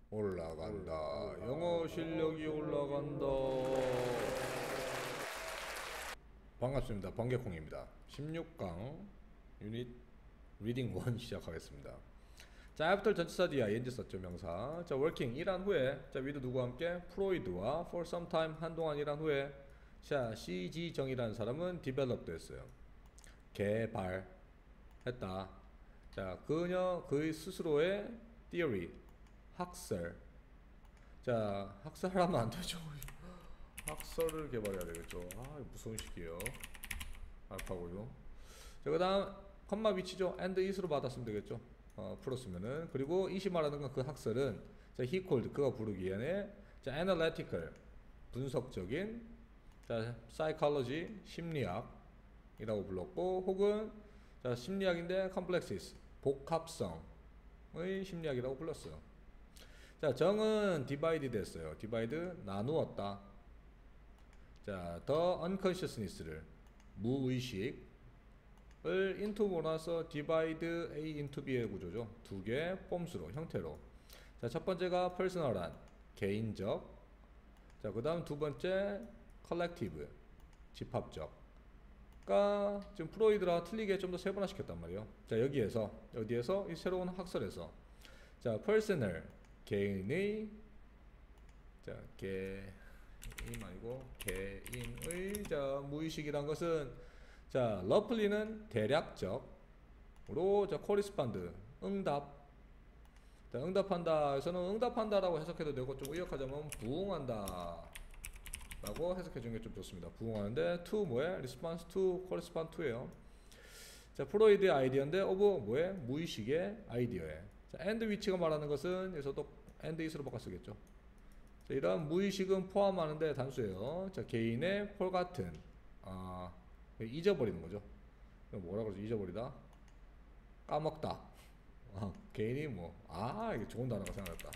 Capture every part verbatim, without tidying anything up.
올라간다. 영어 실력이 올라간다. 반갑습니다. 번개콩입니다. 십육 강 유닛 리딩 일 시작하겠습니다. 자, 애프터 전치사 뒤에 ing 썼죠, 명사. 자, working 일한 후에, 자, with 누구와 함께 프로이드와 for some time 한동안 일한 후에, 자, 씨지 정이라는 사람은 developed 했어요. 개발했다. 자, 그녀 그의 스스로의 theory 학설. 자, 학설하면 안 되죠. 학설을 개발해야 되겠죠. 아, 무서운 식이에요. 알파고요. 자, 그 다음 컴마 위치죠. and is로 받았으면 되겠죠. 어, 풀었으면은. 그리고 이시 말하는 건 그 학설은, 자, he called 그가 부르기에는, 자, analytical 분석적인, 자, psychology 심리학이라고 불렀고, 혹은 자, 심리학인데 complexes 복합성의 심리학이라고 불렀어요. 자, 정은 divide 됐어요. divide 나누었다. 자, the unconsciousness를 무의식을 into 몰아서 divide A into B의 구조죠. 두 개의 폼수로 형태로. 자, 첫 번째가 personal한 개인적. 자, 그 다음 두 번째 collective 집합적. 가 지금 프로이드랑 틀리게 좀 더 세분화 시켰단 말이에요. 자, 여기에서 어디에서 이 새로운 학설에서, 자, personal 개인의, 자, 개인 아니고 개인의, 자, 무의식이란 것은, 자, roughly는 대략적으로, 자, correspond 응답. 자, 응답한다 에서는 응답한다라고 해석해도 되고, 좀 의역하자면 부응한다 라고 해석해 주는 게 좀 좋습니다. 부응하는데 to 뭐에? response to correspond to예요. 자, 프로이드의 아이디어인데 of 뭐에? 무의식의 아이디어에. 자, and which가 말하는 것은 여기서도 and is로 바꿔 쓰겠죠. 자, 이런 무의식은 포함하는데 단수예요. 자, 개인의 폴 같은, 아, 잊어버리는 거죠. 뭐라고 그러지? 잊어버리다, 까먹다. 아, 개인이 뭐, 아, 이게 좋은 단어가 생각났다.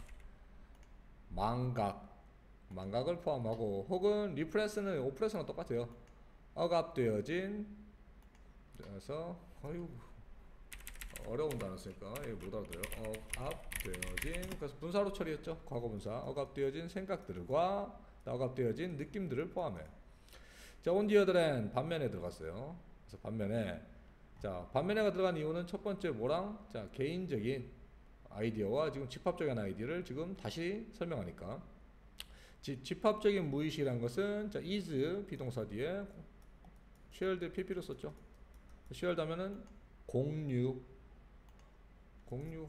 망각, 망각을 포함하고, 혹은 리프레스는 오프레스랑 똑같아요. 억압되어진. 그래서 어휴, 어려운 단어 쓰니까 이거 못 알아들어요. 억압되어진, 그래서 분사로 처리했죠. 과거 분사. 억압되어진 생각들과 억압되어진 느낌들을 포함해. 자, on the other hand 반면에 들어갔어요. 그래서 반면에, 자, 반면에가 들어간 이유는 첫 번째 뭐랑, 자, 개인적인 아이디어와 지금 집합적인 아이디어를 지금 다시 설명하니까. 지, 집합적인 무의식이란 것은, 자, is 비동사 뒤에 shared pp로 썼죠. shared 하면은 공유, 공유,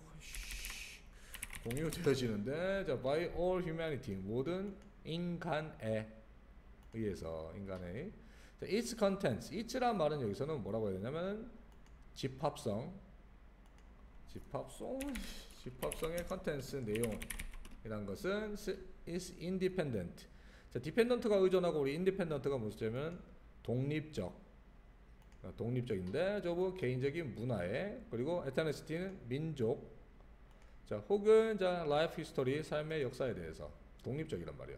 공유되어지는데, 자, by all humanity 모든 인간에 의해서, 인간의. 자, its contents, its란 말은 여기서는 뭐라고 해야 되냐면 집합성, 집합성, 집합성의 contents 내용이란 것은 is independent. 자, dependent가 의존하고 우리 independent가 무슨 뜻이냐면 독립적, 독립적인데 저거 개인적인 문화에, 그리고 ethnicity는 민족, 자, 혹은 자, life history 삶의 역사에 대해서 독립적이란 말이야.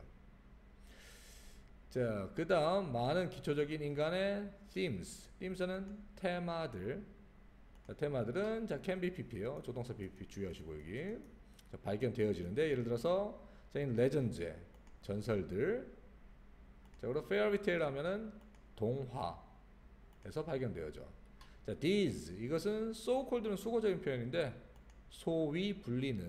자, 그 다음 많은 기초적인 인간의 themes, themes는 테마들. 자, 테마들은, 자, can be pp예요. 조동사 pp 주의하시고 여기. 자, 발견되어지는데, 예를 들어서 자, in legends의 전설들. 자, 그리고 fairy tale 하면은 동화에서 발견되어져. 자, these 이것은 so called는 수거적인 표현인데 소위 불리는,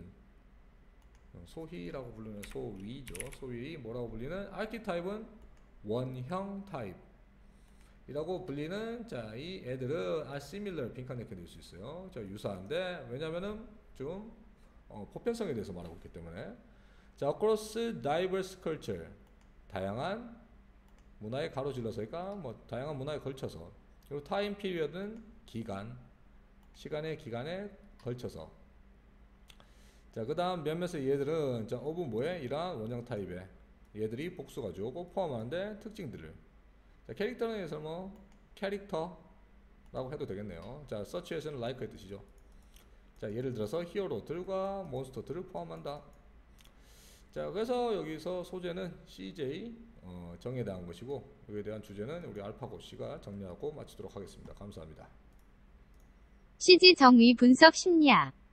소희라고 부르는 소위죠. 소위 뭐라고 불리는 archetype은 원형 타입 이라고 불리는, 자, 이 애들은 are similar 빈칸 이렇게 될 수 있어요. 자, 유사한데, 왜냐면은 좀 어, 보편성에 대해서 말하고 있기 때문에. 자, across diverse culture 다양한 문화에 가로질러서니까 뭐 다양한 문화에 걸쳐서. 그리고 time period은 기간, 시간의 기간에 걸쳐서. 자, 그 다음 몇몇의 얘들은, 자, of 뭐에? 이러한 원형 타입의 얘들이 복수가죠. 꼭 포함하는데 특징들을. 자, 캐릭터는 여기서 뭐 캐릭터라고 해도 되겠네요. 자, such as는 like의 뜻이죠. 자, 예를 들어서 히어로들과 몬스터들을 포함한다. 자, 그래서 여기서 소재는 씨제이 어, 정에 대한 것이고, 여기에 대한 주제는 우리 알파고 씨가 정리하고 마치도록 하겠습니다. 감사합니다. 씨지 정의 분석 심리학